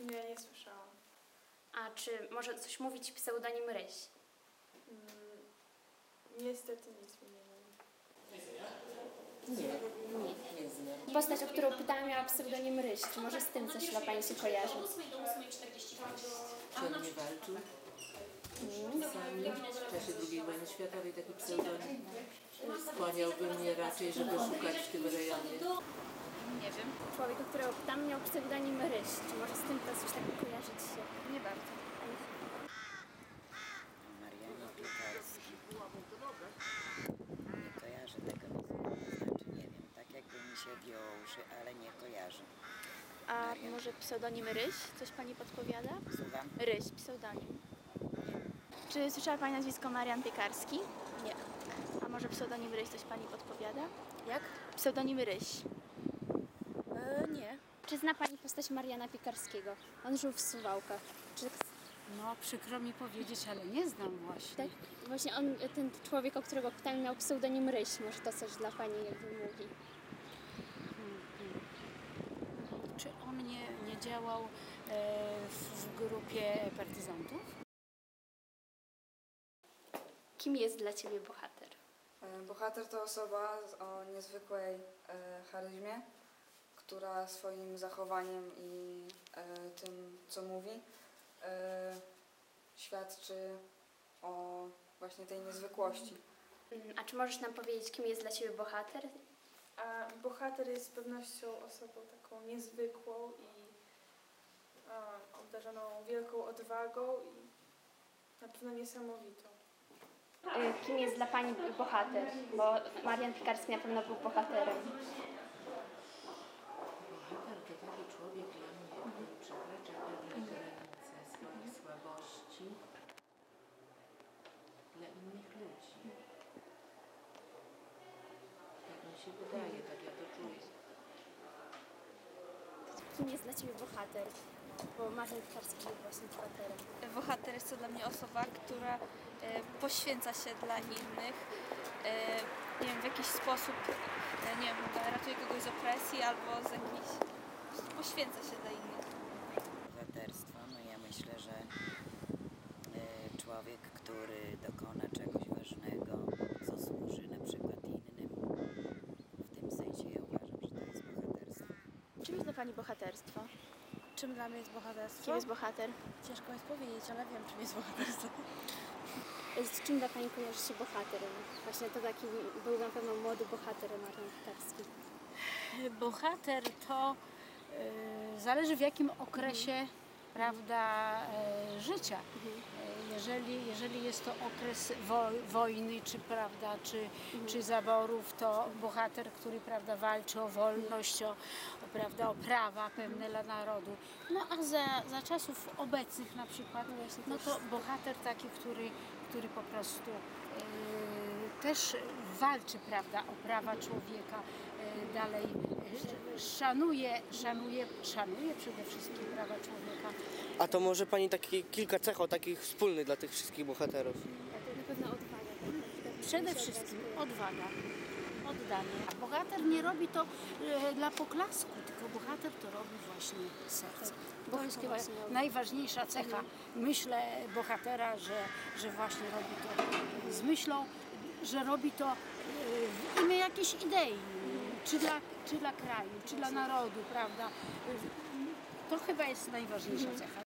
Nie, nie słyszałam. A czy może coś mówić pseudonim Ryś? Niestety nic mi nie mówi. Nie znam. Postać, o którą pytałam, miała pseudonim Ryś. Czy może z tym coś dla Pani się kojarzy? Czy on nie walczył? Sami w czasie II wojny światowej taki pseudonim. Skłaniałby mnie raczej, żeby szukać w tym rejonie. Nie wiem. Człowiek, o którego pytam, miał pseudonim Ryś. Czy może z tym coś tak kojarzyć się? Nie bardzo. Marianie Piekarski. Nie kojarzę tego nazwiska, znaczy nie wiem, tak jakby mi się odjęło uszy, ale nie kojarzę. A może pseudonim Ryś? Coś Pani podpowiada? Słucham? Ryś, pseudonim. Czy słyszała Pani nazwisko Marian Piekarski? Nie. A może pseudonim Ryś coś Pani podpowiada? Jak? Pseudonim Ryś. Nie. Czy zna Pani postać Mariana Piekarskiego? On żył w Suwałkach. Czy No przykro mi powiedzieć, ale nie znam właśnie. tak? Właśnie on, ten człowiek, o którego pytam, miał pseudonim Ryś. Może to coś dla Pani jakby mówi. Czy on nie działał w grupie partyzantów? Kim jest dla Ciebie bohater? Bohater to osoba o niezwykłej charyzmie, która swoim zachowaniem i tym, co mówi, świadczy o właśnie tej niezwykłości. A czy możesz nam powiedzieć, kim jest dla Ciebie bohater? A bohater jest z pewnością osobą taką niezwykłą i obdarzoną wielką odwagą i na pewno niesamowitą. Kim jest dla Pani bohater? Bo Marian Piekarski na pewno był bohaterem. Bohater to taki człowiek dla mnie, który przekracza pewne granice swoich słabości dla innych ludzi. Tak mi się wydaje, tak ja to czuję. Kim jest dla Ciebie bohater? Bo Marian Piekarski był właśnie bohaterem. Bohater jest to dla mnie osoba, która poświęca się dla innych. Nie wiem, w jakiś sposób, nie wiem, ratuje kogoś z opresji albo z jakiejś... poświęca się dla innych. Bohaterstwo, no ja myślę, że człowiek, który dokona czegoś ważnego, co służy na przykład innym, w tym sensie ja uważam, że to jest bohaterstwo. Czym jest dla Pani bohaterstwo? Czym dla mnie jest bohaterstwo? Kim jest bohater? Ciężko jest powiedzieć, ale wiem, czym jest bohaterstwo. Z czym dla Pani kojarzy się bohater? Właśnie to taki był na pewno młody bohater Marian Piekarski. Bohater to zależy w jakim okresie, prawda, życia. Jeżeli jest to okres wojny, czy, prawda, czy zaborów, to bohater, który, prawda, walczy o wolność, prawda, o prawa pewne dla narodu. No a za czasów obecnych na przykład, no to bohater taki, który po prostu też walczy, prawda, o prawa człowieka, dalej szanuje przede wszystkim prawa człowieka. A to może Pani kilka cech takich wspólnych dla tych wszystkich bohaterów? Na pewno odwaga. Przede wszystkim odwaga, oddanie. A bohater nie robi to dla poklasku, tylko bohater to robi właśnie serce. To jest chyba najważniejsza cecha, myślę, bohatera, że właśnie robi to z myślą, że robi to w imię jakiejś idei, czy dla kraju, czy dla narodu, prawda? To chyba jest najważniejsza cecha.